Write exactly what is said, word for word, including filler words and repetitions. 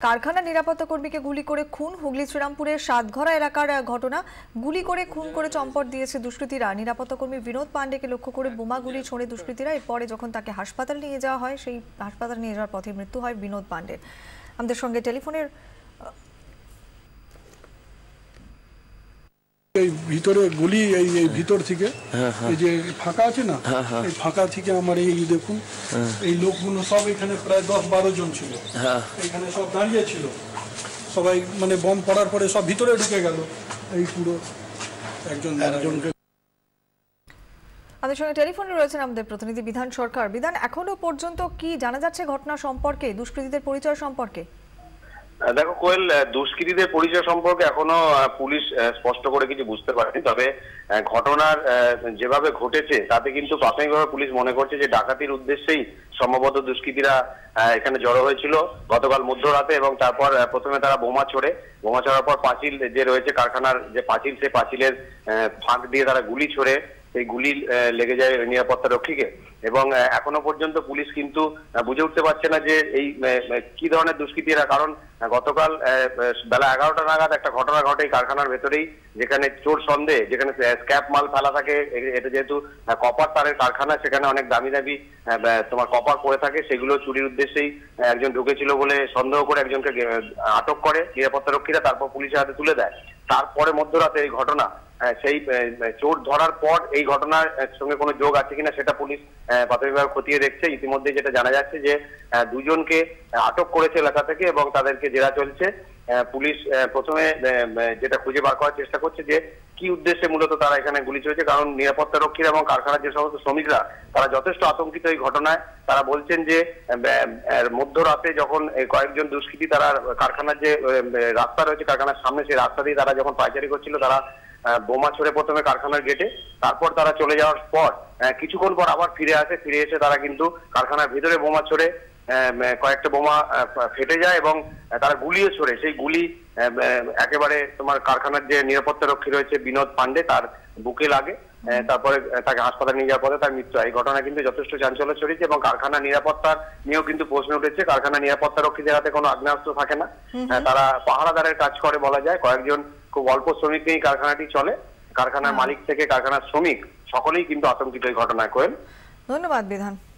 কারখানা নিরাপত্তা কর্মীকে গুলি করে খুন। হুগলি শ্রীরামপুরের সাতঘরা এলাকার ঘটনা। গুলি করে খুন করে চম্পট দিয়েছে দুষ্কৃতীরা। নিরাপত্তা কর্মী বিনোদ পাণ্ডেকে লক্ষ্য করে বোমা গুলি ছোড়ে দুষ্কৃতীরা। এরপরে যখন তাকে হাসপাতালে নিয়ে যাওয়া হয়, সেই হাসপাতালে নিয়ে যাওয়ার পথে মৃত্যু হয় বিনোদ পাণ্ডের। আমাদের সঙ্গে টেলিফোনের এই ভিতরে গুলি এই এই ভিতর থেকে এই যে ফাঁকা আছে না, এই ফাঁকা থেকে আমার এই দেখুন এই লোকগুলো সব এখানে প্রায় দশ বারো জন ছিল, এখানে সব দাঁড়িয়ে ছিল, সবাই মানে বম পড়ার পরে সব ভিতরে ঢুকে গেল। এই পুরো একজন একজনকে। আমাদের সঙ্গে টেলিফোনে রয়েছেন আমাদের প্রতিনিধি বিধান সরকার। বিধান, এখনো পর্যন্ত কি জানা যাচ্ছে ঘটনা সম্পর্কে, দুষ্কৃতীদের পরিচয় সম্পর্কে? দেখো কোয়েল, দুষ্কৃতীদের পরিচয় সম্পর্কে এখনো পুলিশ স্পষ্ট করে কিছু বুঝতে পারেনি। তবে ঘটনার যেভাবে ঘটেছে তাতে কিন্তু প্রাথমিকভাবে পুলিশ মনে করছে যে ডাকাতির উদ্দেশ্যেই সম্ভবত দুষ্কৃতীরা এখানে জড়ো হয়েছিল গতকাল মধ্যরাতে, এবং তারপর প্রথমে তারা বোমা ছোড়ে। বোমা ছোড়ার পর পাঁচিল যে রয়েছে কারখানার যে পাঁচিল, সেই পাঁচিলের ফাঁক দিয়ে তারা গুলি ছোড়ে। সেই গুলি লেগে যায় নিরাপত্তা রক্ষীকে, এবং এখনো পর্যন্ত পুলিশ কিন্তু বুঝে উঠতে পারছে না যে এই কি ধরনের দুষ্কৃতীরা। কারণ গতকাল বেলা এগারোটা নাগাদ একটা ঘটনা ঘটে কারখানার ভেতরেই, যেখানে চোর সন্দেহ, যেখানে স্ক্র্যাপ মাল ফেলা থাকে। এটা যেহেতু কপার তারের কারখানা, সেখানে অনেক দামি দামি তোমার কপার পড়ে থাকে, সেগুলো চুরির উদ্দেশ্যেই একজন ঢুকেছিল বলে সন্দেহ করে একজনকে আটক করে নিরাপত্তা রক্ষীরা, তারপর পুলিশের হাতে তুলে দেয়। তারপরে মধ্যরাতে এই ঘটনা। সেই চোর ধরার পর এই ঘটনার সঙ্গে কোনো যোগ আছে কিনা সেটা পুলিশ প্রাথমিকভাবে খতিয়ে দেখছে। ইতিমধ্যে যেটা জানা যাচ্ছে যে দুজনকে আটক করেছে এলাকা থেকে এবং তাদেরকে জেরা চলছে। পুলিশ প্রথমে যেটা খুঁজে বার করার চেষ্টা করছে যে কি উদ্দেশ্যে মূলত তারা এখানে গুলি চলেছে, কারণ নিরাপত্তা রক্ষীরা এবং কারখানার যে সমস্ত শ্রমিকরা তারা যথেষ্ট আতঙ্কিত এই ঘটনায়। তারা বলছেন যে মধ্যরাতে যখন কয়েকজন দুষ্কৃতী তারা কারখানার যে রাস্তা রয়েছে কারখানার সামনে, সেই রাস্তা দিয়ে তারা যখন পায়চারি করছিল, তারা বোমা ছুড়ে প্রথমে কারখানার গেটে, তারপর তারা চলে যাওয়ার পর কিছুক্ষণ পর আবার ফিরে আসে। ফিরে এসে তারা কিন্তু কারখানার ভিতরে বোমা ছড়ে, কয়েকটা বোমা ফেটে যায় এবং তারা গুলিও ছড়ে। সেই গুলি একেবারে তোমার কারখানার যে নিরাপত্তা রক্ষী রয়েছে বিনোদ পাণ্ডে, তার বুকে লাগে। তারপরে তাকে হাসপাতালে নিয়ে যাওয়ার পরে তার মৃত্যু হয়। এই ঘটনা কিন্তু যথেষ্ট চাঞ্চল্য ছড়িয়েছে এবং কারখানা নিরাপত্তার নিয়েও কিন্তু প্রশ্ন উঠেছে। কারখানা নিরাপত্তা রক্ষীদের হাতে কোনো আগ্নেয়াস্ত্র থাকে না, তারা পাহারাদারের কাজ করে বলা যায়। কয়েকজন খুব অল্প শ্রমিক নিয়েই কারখানাটি চলে। কারখানার মালিক থেকে কারখানার শ্রমিক সকলেই কিন্তু আতঙ্কিত এই ঘটনায়। কোয়েল, ধন্যবাদ বিধান।